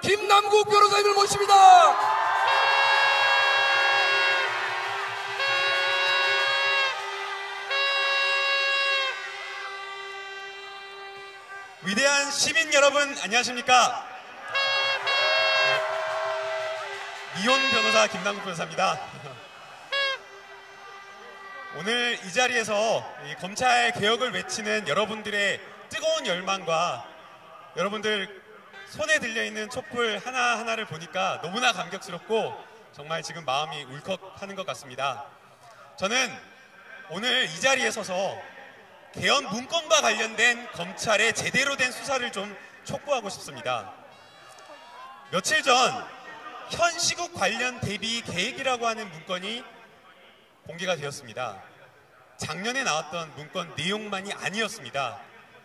김남국 변호사님을 모십니다. 위대한 시민 여러분, 안녕하십니까? 미혼 변호사 김남국 변호사입니다. 오늘 이 자리에서 검찰 개혁을 외치는 여러분들의 뜨거운 열망과 여러분들 손에 들려있는 촛불 하나하나를 보니까 너무나 감격스럽고 정말 지금 마음이 울컥하는 것 같습니다. 저는 오늘 이 자리에 서서 개헌 문건과 관련된 검찰의 제대로 된 수사를 좀 촉구하고 싶습니다. 며칠 전 현 시국 관련 대비 계획이라고 하는 문건이 공개가 되었습니다. 작년에 나왔던 문건 내용만이 아니었습니다.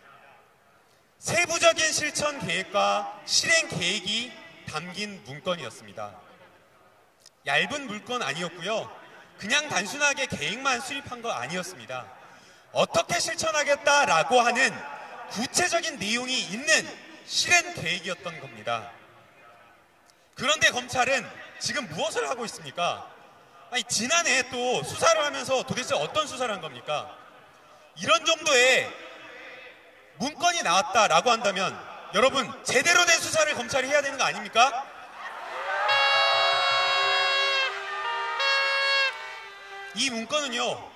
세부적인 실천 계획과 실행 계획이 담긴 문건이었습니다. 얇은 문건 아니었고요. 그냥 단순하게 계획만 수립한 거 아니었습니다. 어떻게 실천하겠다라고 하는 구체적인 내용이 있는 실행 계획이었던 겁니다. 그런데 검찰은 지금 무엇을 하고 있습니까? 아니, 지난해 또 수사를 하면서 도대체 어떤 수사를 한 겁니까? 이런 정도의 문건이 나왔다라고 한다면 여러분, 제대로 된 수사를 검찰이 해야 되는 거 아닙니까? 이 문건은요,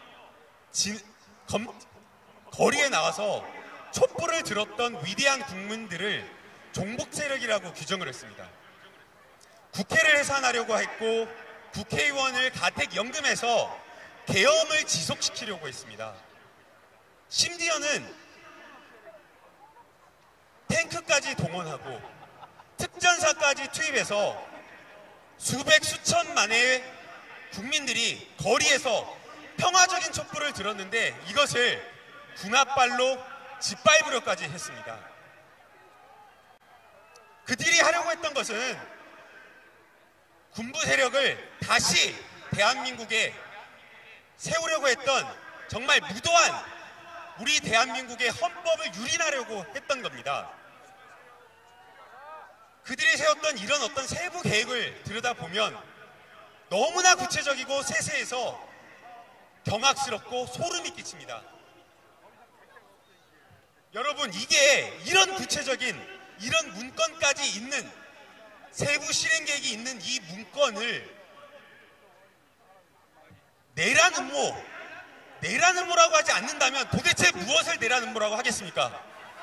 거리에 나와서 촛불을 들었던 위대한 국민들을 종북 세력이라고 규정을 했습니다. 국회를 해산하려고 했고 국회의원을 가택연금해서 계엄을 지속시키려고 했습니다. 심지어는 탱크까지 동원하고 특전사까지 투입해서 수백 수천만의 국민들이 거리에서 평화적인 촛불을 들었는데 이것을 군홧발로 짓밟으려까지 했습니다. 그들이 하려고 했던 것은 군부 세력을 다시 대한민국에 세우려고 했던 정말 무도한 우리 대한민국의 헌법을 유린하려고 했던 겁니다. 그들이 세웠던 이런 어떤 세부 계획을 들여다보면 너무나 구체적이고 세세해서 경악스럽고 소름이 끼칩니다. 여러분, 이게 이런 구체적인 이런 문건까지 있는 세부 실행 계획이 있는 이 문건을 내란 음모라고 하지 않는다면 도대체 무엇을 내란 음모라고 하겠습니까?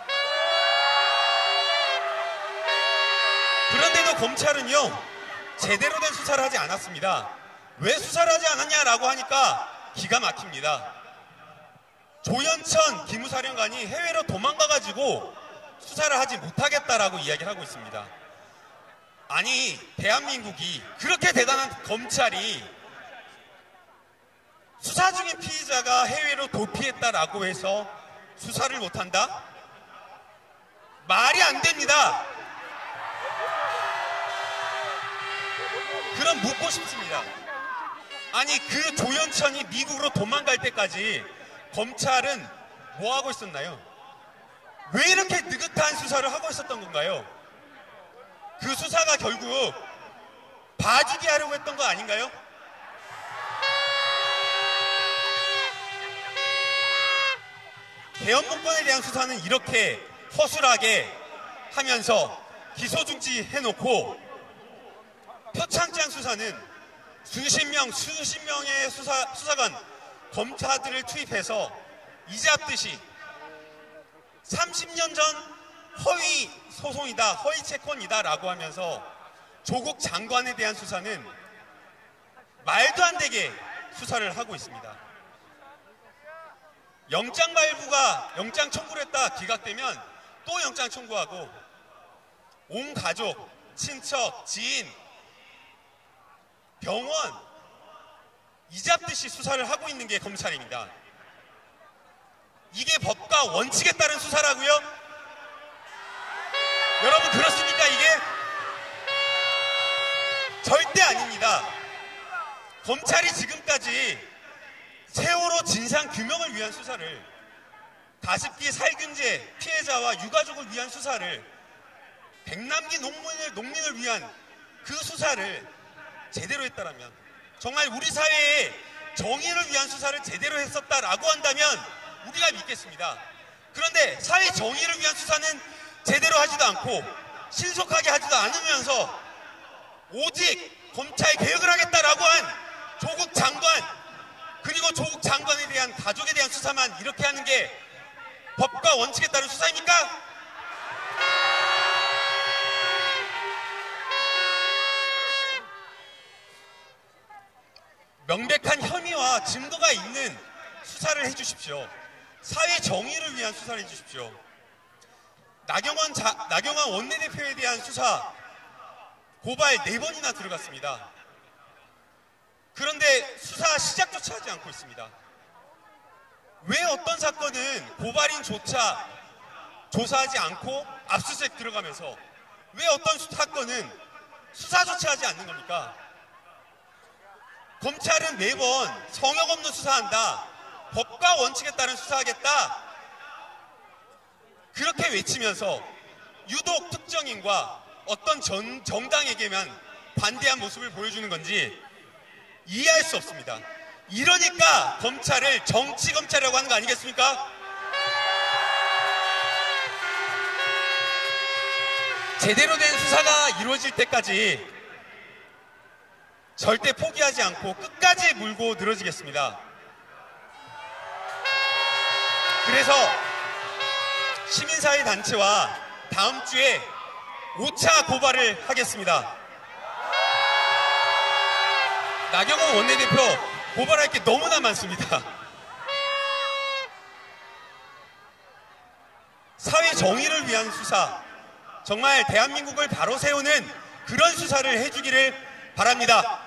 그런데도 검찰은요, 제대로 된 수사를 하지 않았습니다. 왜 수사를 하지 않았냐라고 하니까 기가 막힙니다. 조현천 기무사령관이 해외로 도망가가지고 수사를 하지 못하겠다라고 이야기를 하고 있습니다. 아니, 대한민국이 그렇게 대단한 검찰이 수사 중인 피의자가 해외로 도피했다라고 해서 수사를 못한다? 말이 안 됩니다. 그럼 묻고 싶습니다. 아니, 그 조현천이 미국으로 도망갈 때까지 검찰은 뭐 하고 있었나요? 왜 이렇게 느긋한 수사를 하고 있었던 건가요? 그 수사가 결국 봐주기 하려고 했던 거 아닌가요? 개헌 문건에 대한 수사는 이렇게 허술하게 하면서 기소중지 해놓고 표창장 수사는 수십 명의 수사관, 검사들을 투입해서 이잡듯이 30년 전 허위 소송이다, 허위 채권이다 라고 하면서 조국 장관에 대한 수사는 말도 안 되게 수사를 하고 있습니다. 영장 발부가 영장 청구를 했다 기각되면 또 영장 청구하고 온 가족, 친척, 지인, 병원 이잡듯이 수사를 하고 있는 게 검찰입니다. 이게 법과 원칙에 따른 수사라고요? 여러분, 그렇습니까 이게? 절대 아닙니다. 검찰이 지금까지 세월호 진상규명을 위한 수사를, 가습기 살균제 피해자와 유가족을 위한 수사를 백남기 농민을 위한 그 수사를 제대로 했다라면, 정말 우리 사회에 정의를 위한 수사를 제대로 했었다라고 한다면 우리가 믿겠습니다. 그런데 사회 정의를 위한 수사는 제대로 하지도 않고 신속하게 하지도 않으면서 오직 검찰 개혁을 하겠다라고 한 조국 장관, 그리고 조국 장관에 대한 가족에 대한 수사만 이렇게 하는 게 법과 원칙에 따른 수사입니까? 명백한 혐의와 증거가 있는 수사를 해주십시오. 사회 정의를 위한 수사를 해주십시오. 나경원 원내대표에 대한 수사 고발 4번이나 들어갔습니다. 그런데 수사 시작조차 하지 않고 있습니다. 왜 어떤 사건은 고발인조차 조사하지 않고 압수수색 들어가면서 왜 어떤 사건은 수사조차 하지 않는 겁니까? 검찰은 매번 성역 없는 수사한다, 법과 원칙에 따른 수사하겠다, 그렇게 외치면서 유독 특정인과 어떤 정당에게만 반대한 모습을 보여주는 건지 이해할 수 없습니다. 이러니까 검찰을 정치검찰이라고 하는 거 아니겠습니까? 제대로 된 수사가 이루어질 때까지 절대 포기하지 않고 끝까지 물고 늘어지겠습니다. 그래서 시민사회 단체와 다음 주에 5차 고발을 하겠습니다. 나경원 원내대표 고발할 게 너무나 많습니다. 사회 정의를 위한 수사, 정말 대한민국을 바로 세우는 그런 수사를 해주기를 바랍니다.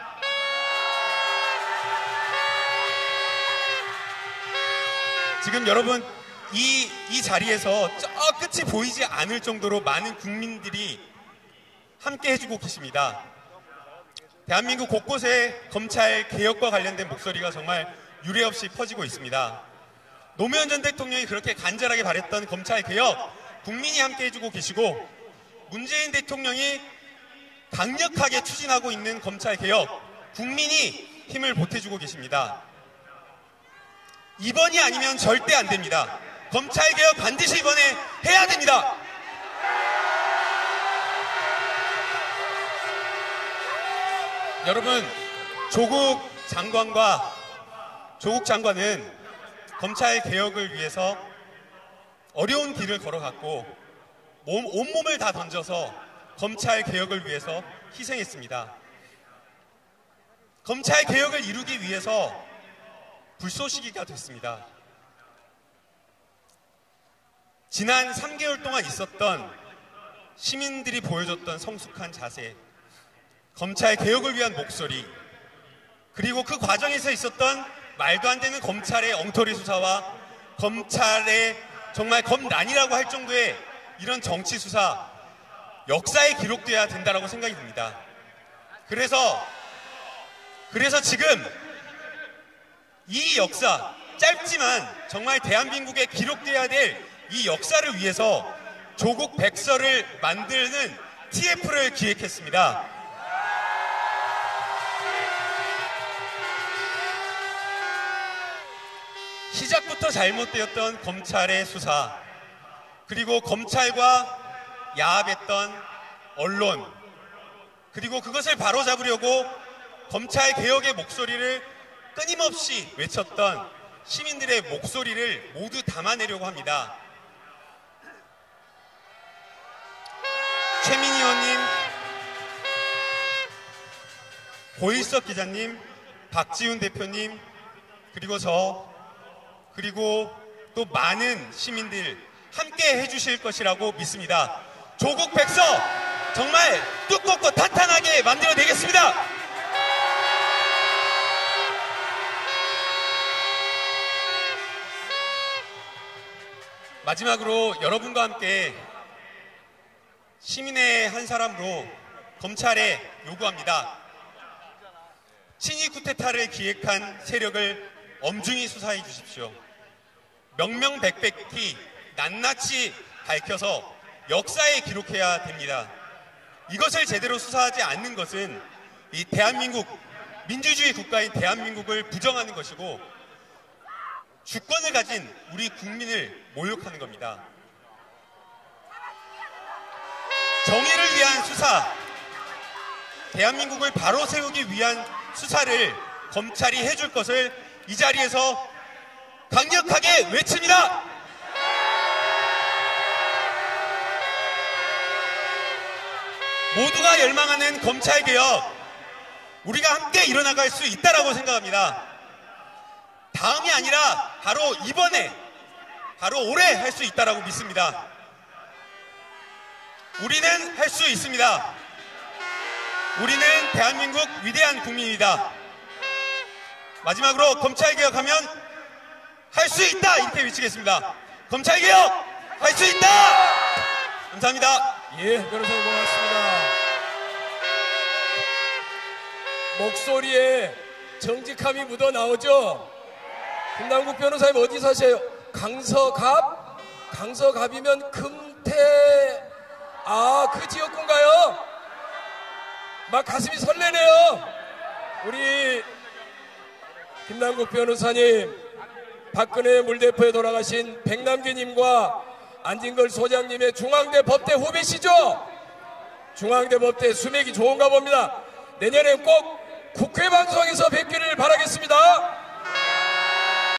지금 여러분 이 자리에서 저 끝이 보이지 않을 정도로 많은 국민들이 함께 해주고 계십니다. 대한민국 곳곳에 검찰 개혁과 관련된 목소리가 정말 유례없이 퍼지고 있습니다. 노무현 전 대통령이 그렇게 간절하게 바랬던 검찰 개혁, 국민이 함께 해주고 계시고, 문재인 대통령이 강력하게 추진하고 있는 검찰 개혁, 국민이 힘을 보태주고 계십니다. 이번이 아니면 절대 안 됩니다. 검찰 개혁 반드시 이번에 해야 됩니다. 여러분, 조국 장관은 검찰 개혁을 위해서 어려운 길을 걸어갔고 온몸을 다 던져서 검찰 개혁을 위해서 희생했습니다. 검찰 개혁을 이루기 위해서 불쏘시개가 됐습니다. 지난 3개월 동안 있었던 시민들이 보여줬던 성숙한 자세, 검찰 개혁을 위한 목소리, 그리고 그 과정에서 있었던 말도 안 되는 검찰의 엉터리 수사와 검찰의 정말 검난이라고 할 정도의 이런 정치 수사, 역사에 기록돼야 된다고 생각이 듭니다. 그래서 지금 이 역사, 짧지만 정말 대한민국에 기록돼야 될 이 역사를 위해서 조국 백서를 만드는 TF를 기획했습니다. 시작부터 잘못되었던 검찰의 수사, 그리고 검찰과 야합했던 언론, 그리고 그것을 바로잡으려고 검찰 개혁의 목소리를 끊임없이 외쳤던 시민들의 목소리를 모두 담아내려고 합니다. 최민희 의원님, 고일석 기자님, 박지훈 대표님, 그리고 그리고 또 많은 시민들 함께 해주실 것이라고 믿습니다. 조국 백서 정말 두껍고 탄탄하게 만들어내겠습니다. 마지막으로 여러분과 함께 시민의 한 사람으로 검찰에 요구합니다. 친위 쿠데타를 기획한 세력을 엄중히 수사해 주십시오. 명명백백히 낱낱이 밝혀서 역사에 기록해야 됩니다. 이것을 제대로 수사하지 않는 것은 이 대한민국, 민주주의 국가인 대한민국을 부정하는 것이고 주권을 가진 우리 국민을 모욕하는 겁니다. 정의를 위한 수사, 대한민국을 바로 세우기 위한 수사를 검찰이 해줄 것을 이 자리에서 강력하게 외칩니다. 모두가 열망하는 검찰개혁, 우리가 함께 일어나갈 수 있다라고 생각합니다. 다음이 아니라 바로 이번에, 바로 올해 할 수 있다라고 믿습니다. 우리는 할 수 있습니다. 우리는 대한민국 위대한 국민입니다. 마지막으로 검찰개혁하면 할 수 있다! 이렇게 외치겠습니다. 검찰개혁! 할 수 있다! 감사합니다. 예, 변호사님 고맙습니다. 목소리에 정직함이 묻어 나오죠? 김남국 변호사님 어디 사세요? 강서갑? 강서갑이면 금태, 그 지역군가요? 막 가슴이 설레네요. 우리 김남국 변호사님, 박근혜 물대포에 돌아가신 백남기님과 안진걸 소장님의 중앙대 법대 후배시죠? 중앙대 법대 수맥이 좋은가 봅니다. 내년엔 꼭 국회 방송에서 뵙기를 바라겠습니다.